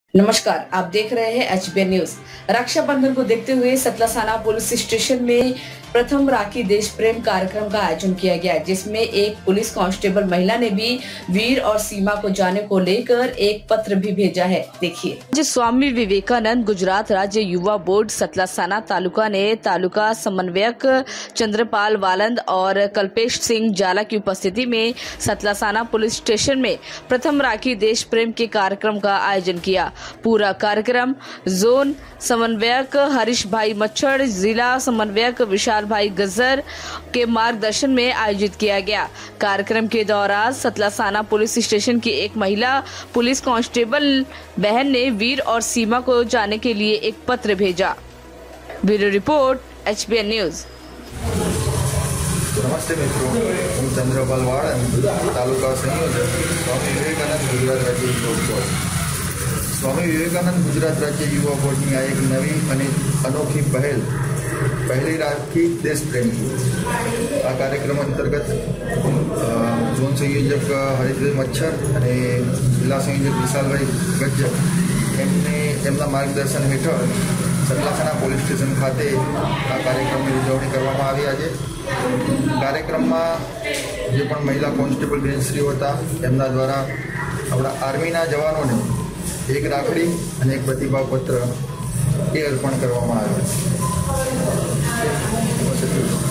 नमस्कार, आप देख रहे हैं एचबीएन न्यूज। रक्षाबंधन को देखते हुए सतलासाना पुलिस स्टेशन में प्रथम राखी देश प्रेम कार्यक्रम का आयोजन किया गया, जिसमें एक पुलिस कांस्टेबल महिला ने भी वीर और सीमा को जाने को लेकर एक पत्र भी भेजा है। देखिए। स्वामी विवेकानंद गुजरात राज्य युवा बोर्ड सतलासाना तालुका ने तालुका समन्वयक चंद्रपाल वालंद और कल्पेश सिंह जाला की उपस्थिति में सतलासाना पुलिस स्टेशन में प्रथम राखी देश प्रेम के कार्यक्रम का आयोजन किया। पूरा कार्यक्रम जोन समन्वयक हरीश भाई मच्छर, जिला समन्वयक विशाल भाई गजर के मार्गदर्शन में आयोजित किया गया। कार्यक्रम के दौरान सतलासाना पुलिस स्टेशन की एक महिला पुलिस कांस्टेबल बहन ने वीर और सीमा को जाने के लिए एक पत्र भेजा। Bureau report HBN news. नमस्ते मित्रों, હું ચંદ્રપાલ વાળંદ, તાલુકા સંયોજક, સ્વામી વિવેકાનંદ ગુજરાત રાજ્ય યુવા બોર્ડ। સ્વામી વિવેકાનંદ ગુજરાત રાજ્ય યુવા બોર્ડની આ એક નવી અને અનોખી પહેલી રાખી દેશ પ્રેમની આ કાર્યક્રમ અંતર્ગત ઝોન સંયોજક હરીશભાઈ મચ્છર અને જિલ્લા સંયોજક વિશાલભાઈ ગજ્જર એમના માર્ગદર્શન હેઠળ સતલાસાના પોલીસ સ્ટેશન ખાતે આ કાર્યક્રમની ઉજવણી કરવામાં આવી। આજે કાર્યક્રમમાં જે પણ મહિલા કોન્સ્ટેબલ બેનશ્રીઓ હતા એમના દ્વારા આપણા આર્મીના જવાનોને એક રાખડી અને એક પ્રતિભાવ પત્ર એ અર્પણ કરવામાં આવ્યો।